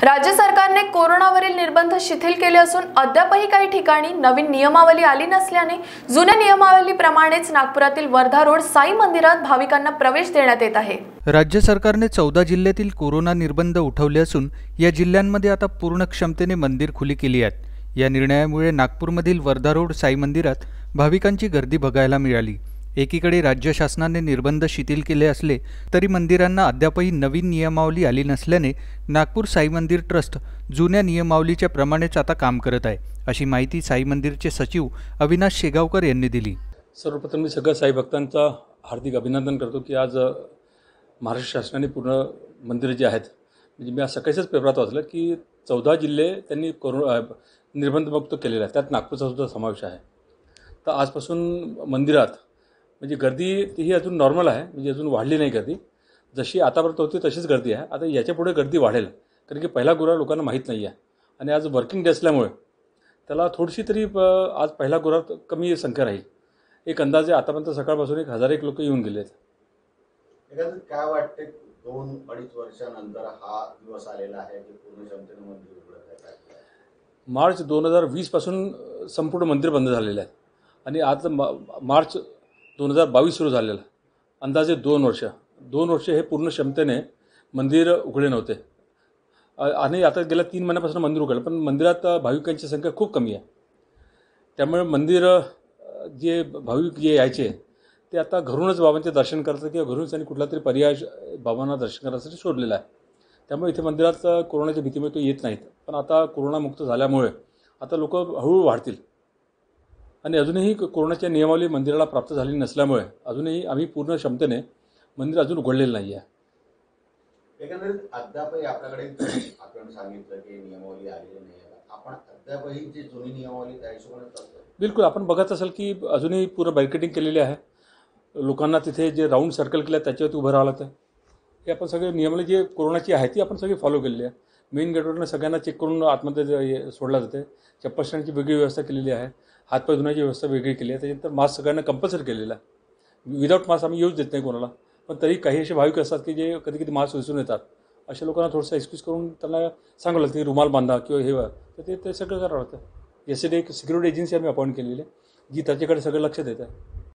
राज्य सरकारने कोरोनावरील निर्बंध शिथिल केले असून अद्यापही काही ठिकाणी नवीन नियमावली आली नसल्याने जुन्या नियमावलीप्रमाणेच नागपुरातील वर्धा रोड साई मंदिरात भाविकांना प्रवेश देण्यात येत आहे। राज्य सरकारने 14 जिल्ह्यातील कोरोना निर्बंध उठवले असून या जिल्ह्यांमध्ये आता पूर्ण क्षमतेने मंदिर खुली केली आहेत। या निर्णयामुळे नागपूरमधील वर्धा रोड साई मंदिरात भाविकांची गर्दी बघायला मिळाली। एकीकडे राज्य शासनाने निर्बंध शिथिल केले असले तरी मंदिरांना अद्यापही नवीन नियमावली आली नसल्याने नागपूर साई मंदिर ट्रस्ट जुन्या नियमावलीच्या प्रमाणेच आता काम करत आहे, अशी माहिती साई मंदिरचे सचिव अविनाश शेगावकर यांनी दिली। सर्वप्रथम मी सगळ्या साई भक्तांचा हार्दिक अभिनंदन करतो की आज महाराष्ट्र शासनाने पूर्ण मंदिरे जी आहेत, म्हणजे मी आज सकाळीच पेपरात वाचलं की 14 जिल्हे त्यांनी निर्बंधमुक्त केलेले आहेत, त्यात नागपूरचा सुद्धा समावेश आहे। तर आजपासून मंदिरात म्हणजे गर्दी ही अजून नॉर्मल आहे, म्हणजे अजून वाढली नाही गर्दी, जशी आतापर्यंत होती तशीच गर्दी आहे। आता याच्यापुढे गर्दी वाढेल, कारण की पहिला गुरुवार लोकांना माहीत नाही आहे आणि आज वर्किंग डे असल्यामुळे त्याला थोडीशी तरी आज पहिला गुरुवार कमी संख्या राहील। एक अंदाजे आतापर्यंत सकाळपासून 1001 लोक येऊन गेले आहेत। काय वाटते 2-2.5 वर्षानंतर हा दिवस आलेला आहे की पूर्ण क्षमतेने मंदिर उघडत आहे? मार्च 2020 पासून संपूर्ण मंदिर बंद झालेले आहे आणि आज मार्च 2022 सुरू झालेला, अंदाजे 2 वर्ष हे पूर्ण क्षमतेने मंदिर उघडे नव्हते आणि आता गेल्या 3 महिन्यापासून मंदिर उघडलं, पण मंदिरात भाविकांची संख्या खूप कमी आहे। त्यामुळे मंदिर जे भाविक जे यायचे ते आता घरूनच बाबांचे दर्शन करतात किंवा घरूनच त्यांनी कुठला तरी पर्याय बाबांना दर्शन करण्यासाठी शोधलेला आहे। त्यामुळे इथे मंदिरात कोरोनाच्या भीतीमुळे तो येत नाहीत, पण आता कोरोनामुक्त झाल्यामुळे आता लोक हळूहळू वाढतील आणि अजूनही कोरोनाच्या नियमावली मंदिराला प्राप्त झाली नसल्यामुळे अजूनही आम्ही पूर्ण क्षमतेने मंदिर अजून उघडलेलं नाही आहे। एकंदरीत अद्यापही आपल्याकडे आपण सांगितलं की नियमावली आलेली नाही आहे, आपण अद्यापही जी जुनी नियमावली त्या हिशोबाने चालतो? बिलकुल, आपण बघत असाल की अजूनही पूर्ण बॅरिकेडिंग केलेली आहे, लोकांना तिथे जे राऊंड सर्कल केलं आहे त्याच्यावरती उभं राहावं लागतं। हे आपण सगळे नियमावली जे कोरोनाची आहे ती आपण सगळी फॉलो केलेली आहे। मेन गेटवरनं सगळ्यांना चेक करून आतमध्ये सोडलं जाते, चप्पल स्टँडची वेगळी व्यवस्था केलेली आहे, हातपाय धुण्याची व्यवस्था वेगळी केली आहे, त्याच्यानंतर मास्क सगळ्यांना कंपल्सरी केलेला आहे। विदाऊट मास्क आम्ही यूज देत नाही कोणाला, पण तरी काही असे भाविक असतात की जे कधी कधी मास्क विसरून येतात, अशा लोकांना थोडंसं एक्सक्यूज करून त्यांना सांगावं लागतं की रुमाल बांधा किंवा हे तर ते सगळं करावं लागतं। यासाठी एक सिक्युरिटी एजन्सी आम्ही अपॉइंट केलेली आहे जी त्याच्याकडे सगळं लक्ष देत आहे।